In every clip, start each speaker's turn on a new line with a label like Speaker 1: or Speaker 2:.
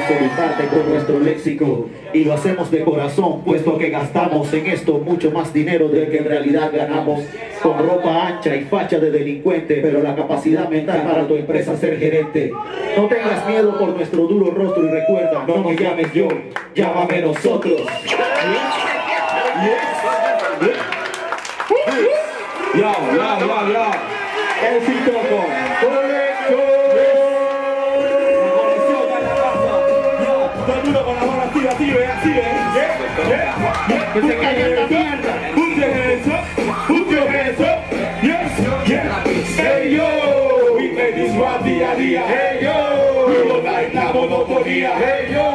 Speaker 1: educarte con nuestro léxico. Y lo hacemos de corazón, puesto que gastamos en esto mucho más dinero del que en realidad ganamos. Con ropa ancha y facha de delincuente, pero la capacidad mental para tu empresa ser gerente. No tengas miedo por nuestro duro rostro y recuerda, no me llames yo, llámame nosotros.
Speaker 2: Ya. Éxito con Conexión. Todo el mundo con la mano activa, active.
Speaker 1: Que se caiga esta mierda.
Speaker 2: Put your hands up. Yes. Hey yo, we make this rap día a día. Hey yo, we don't like la monotonía. Hey yo,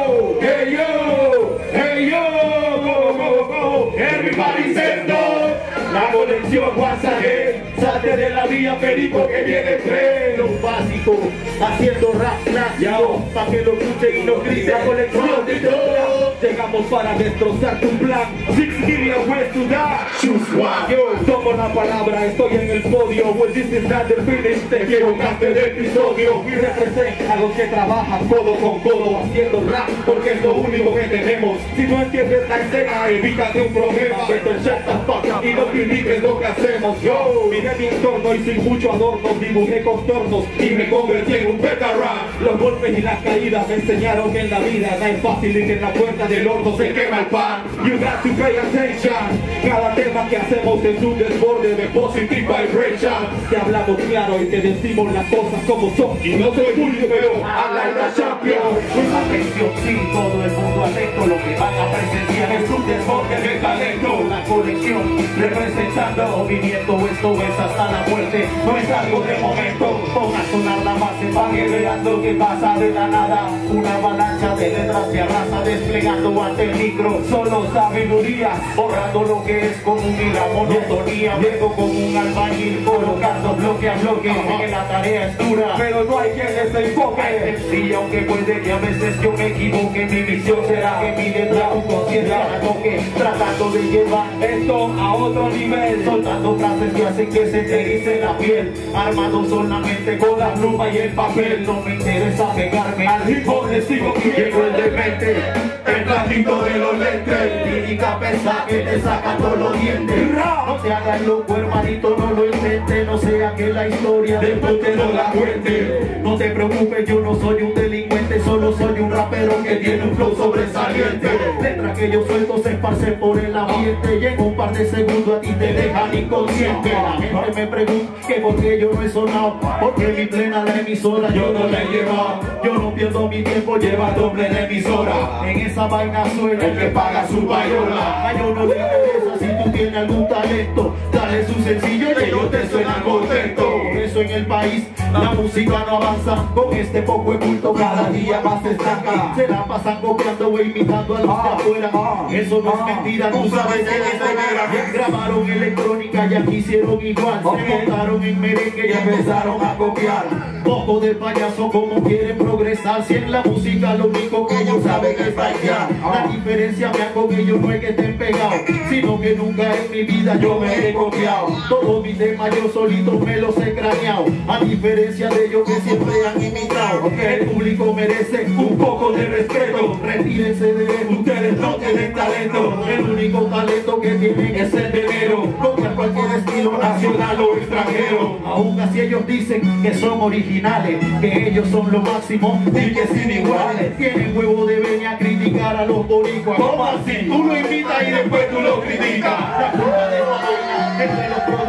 Speaker 2: go. Everybody say no. La conexión WhatsApp, salte de la vía perico que viene freno
Speaker 1: Básico, haciendo rap clásico, pa' que lo escuchen y no griten. La colección de todo.
Speaker 2: llegamos para destrozar tu plan. 6 million ways to die. Choose one. Yo tomo la palabra, estoy en el podio. Well, this is not the finish, te quiero cantar el episodio. Y representa a los que trabajan codo con codo haciendo rap, porque es lo único que tenemos. Si no entiendes la escena, evítate un problema. Better shut the fuck up y no critiques lo que hacemos. Yo miré mi entorno y sin mucho adorno dibujé contornos y me convertí en un veterano. Los golpes y las caídas me enseñaron que en la vida no es fácil y que en la puerta del horno se quema el pan. You got to pay attention. Cada tema que hacemos es un desborde de positive vibration. Te hablamos claro y te decimos las cosas como son. Y no soy Julio, pero I like the champion.
Speaker 1: Atención, sí, todo el mundo atento. Lo que van a presenciar es un desborde de talento. La conexión representando movimiento. Esto es hasta la muerte, no es algo de momento. Ponga a sonar la base para que veas lo que pasa de la nada. Una avalancha de letras que arrasa desplegando ante el micro. Solo sabiduría, borrando lo que es común y la monotonía. Vengo con un albañil colocando bloque a bloque, que la tarea es dura,
Speaker 2: pero no hay quien les enfoque.
Speaker 1: Sí, aunque puede que a veces yo me equivoque, mi misión será que mi letra tu conciencia la toque, tratando de llevar
Speaker 2: esto a otro nivel,
Speaker 1: soltando frases que hacen que se te erice la piel, armado solamente con la pluma y el papel. No me interesa pegarme
Speaker 2: al hip hop, le sigo
Speaker 1: llego el demente,
Speaker 2: el platito de los lentes,
Speaker 1: lírica pesada que te saca todos los dientes. No te hagas loco, hermanito, no lo intentes, no sea que la historia
Speaker 2: después te no la cuente.
Speaker 1: No te preocupes, yo no soy un delincuente, solo soy un rapero que tiene un flow sobresaliente. Letra que yo suelto se esparce por el ambiente y en un par de segundos a ti te dejan inconsciente. La gente me pregunta que por qué yo no he sonado, porque mi plena la emisora yo no la he llevado. Yo no pierdo mi tiempo, lleva doble la emisora. En esa vaina suena
Speaker 2: el que paga su payola.
Speaker 1: A yo no le interesa si tú tienes algún talento, dale su sencillo y ellos te suenan contento. Por eso en el país la música no avanza, con este poco de culto cada día más se estanca. Se la pasan copiando e imitando a los de afuera. Eso no es mentira, tú sabes que es de grabaron electrónica y aquí hicieron igual. Se montaron en merengue y empezaron a copiar. Poco de payaso como quieren progresar, si en la música lo único que ellos saben es bailar. La diferencia mía con ellos no es que estén pegados, sino que nunca en mi vida yo me he copiado. Todos mis temas yo solito me los he craneado, a diferencia de ellos que siempre han imitado. El público merece un poco de respeto, retírense de él, ustedes no tienen talento. El único talento que tienen es el dinero, copiar cualquier estilo nacional o extranjero. Aún así ellos dicen que son originales, que ellos son lo máximo y que sin iguales. Tienen huevo de venir a criticar a los boricuas.
Speaker 2: ¿Cómo así? Tú lo invitas y después tú lo criticas.
Speaker 1: La culpa de esta vaina es de los